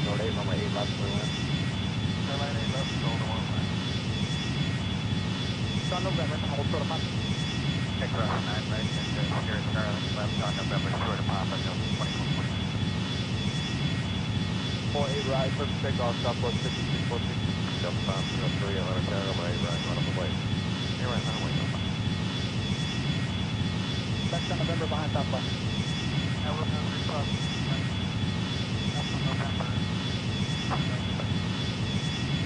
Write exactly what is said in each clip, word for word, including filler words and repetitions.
North eight, runway eight left, clear land. Airline eight left, shoulder one land. On November, hold short of Papa. Aircraft nine right, enter Sierra Charlie, left on November, short of Papa, Delta twenty-four forty-nine. four eight right, clear for takeoff, Southwest fifty-six fourteen. Delta five zero three, Atlanta Tower, runway eight right, line up and wait. Eight right, line away, Delta. Left on November, behind Southwest. Airbus A three thirty, right, left on November, for Delta fifty-six forty-nine.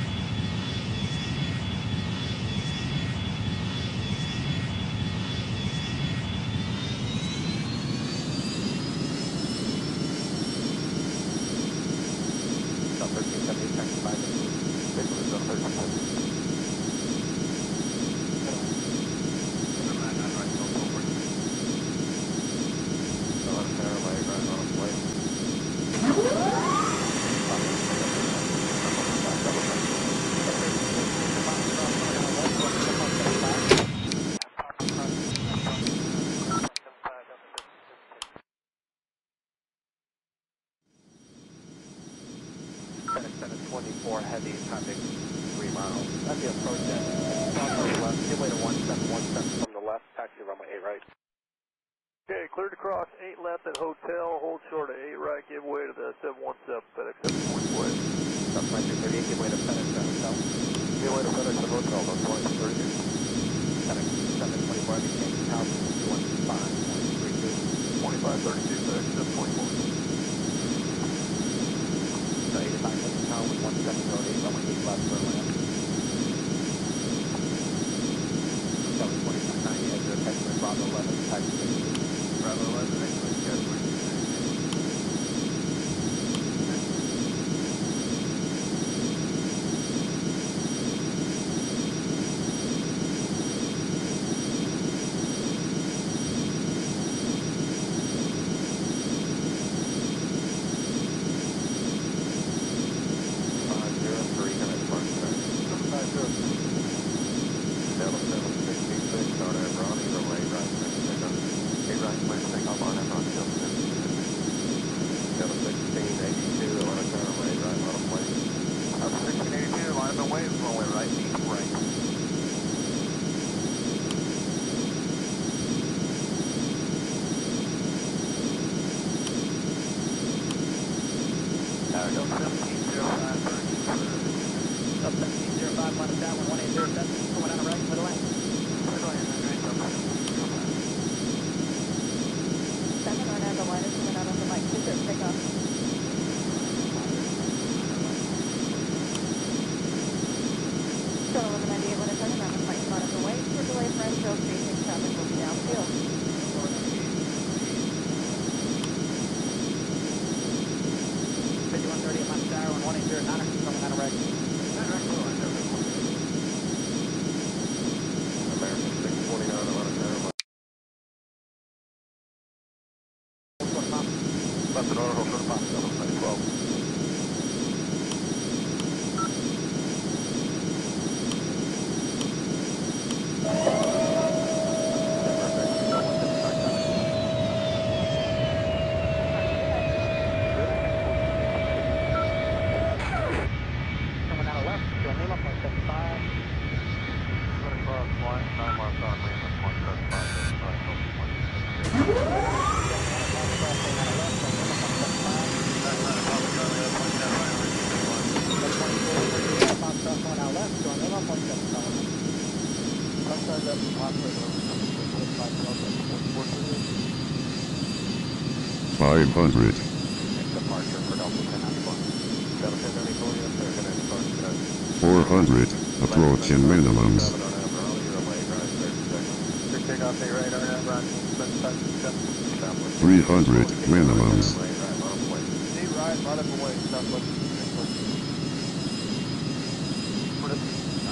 South thirteen seventy-eight, taxi by the blue. Take blue, South thirteen seventy-eight. Airline nine right, Delta forty. Atlanta Tower, runway eight right, line up and wait. twenty-four heavy, traffic three miles. As you approach at southwest left, give way to one seven one seven from the left, taxi runway eight right. Okay, cleared to cross eight left at hotel, hold short at eight right, give way to the seven one seven, FedEx seven twenty-four. South twenty-two thirty-eight, give way to FedEx at hotel. Give way to FedEx at hotel, on twenty-two thirty-eight. FedEx seven twenty-four, heavy change in altitude two one five point three two. twenty-five thirty-two, FedEx seven twenty-four. So eighty-five heavy tower with one seven zero eight, runway eight left for land. seven twenty-two ninety, exit taxi Bravo eleven, taxi sixty. Bravo eleven, exit, Cashway two sixty. five zero three, Connect Park, five zero three. Delta seven sixty-six, start at Ronnie, runway eight right, clear for takeoff. eight right, clear for takeoff on at Ronnie, Delta fifty-six. Delta sixteen eighty-two, Atlanta Tower, runway eight right, line up and wait. Delta sixteen eighty-two, line up and wave, runway right, deep right. Tower, Delta seventeen zero five, thirty, Delta seventeen zero five, line up down, one eight zero seven, coming down the right, middle lane. middle lane, nine right, Delta seventeen zero five. Seven on the line is coming out on the mic. Two zero, take off. So eleven ninety-eight, when it's turning around, the mic come out of the way. For delay for Enfield, facing traffic will be downfield. fifty-one thirty, Atlanta Tower, one eight zero nine, coming down the right. nine right, middle line, Delta forty. American six twenty-nine, Atlanta Tower. Left and order, hold short of Papa, Delta five twelve. Coming down the left, doing Lima, point seven five. Cleared to cross line, nine marks on Lima, point seven five, Delta five, Delta point six six. Nine right, Papa Charlie, left point seven nine, right, deep right. Coming out left, doing Lima, point seven five. Outside that, Papa, five Delta twenty-four thirty-eight. five hundred. Departure for Delta ten ninety-four. Delta ten ninety-four, yes sir, good night, departure, good night. four hundred. Approaching minimums. seven on Air Raleigh, runway eight right, clear for takeoff. Clear takeoff, eight right, Air Raleigh, seven seven. Southwest three hundred minimums. runway eight right, line up and wait. eight right, line up and wait, southwest fifty-six fourteen. For this,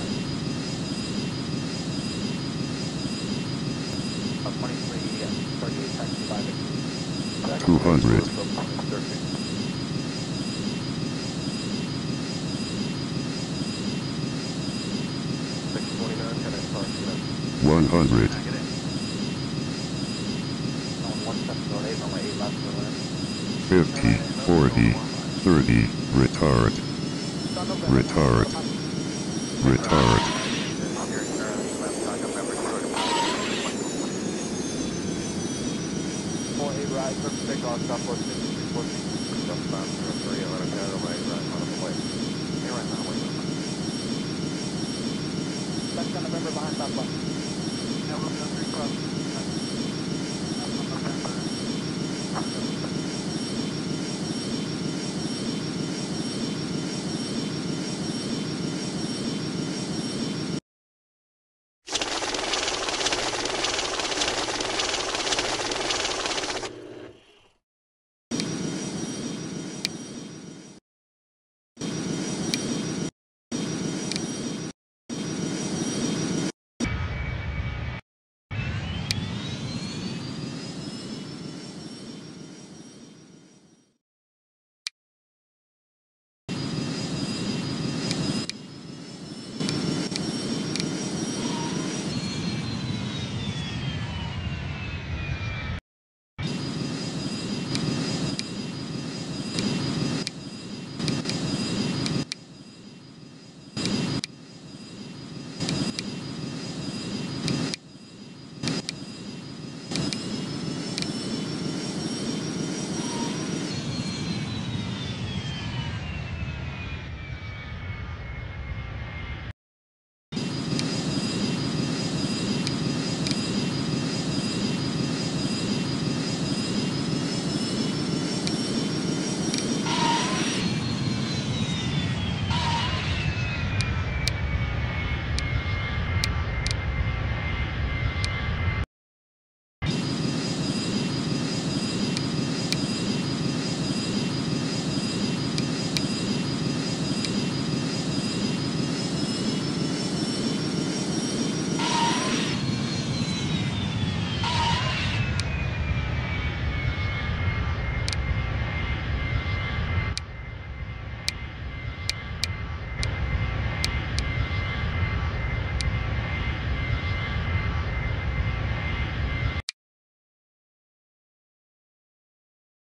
Uh, twenty-three thirty-eight, taxi by Victory. two hundred. six twenty-nine, Connect Park, good night. one hundred. Negative. On one seven zero eight, runway eight left, for land. fifty. forty. thirty, retard, retard, retard. four eight right, perfect takeoff, Southwest fifty-three fourteen. Southbound zero three, Atlanta Cargo, my eight right, on the way. Hey, right now, wait up. Back on November behind Southwest. November zero three cross.